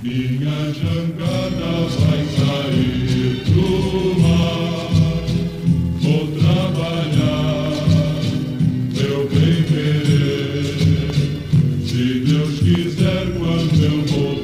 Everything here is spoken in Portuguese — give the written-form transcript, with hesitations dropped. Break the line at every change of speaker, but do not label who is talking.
Minha jangada vai sair pro mar. Vou trabalhar, meu bem querer. Se Deus quiser, quando eu voltar.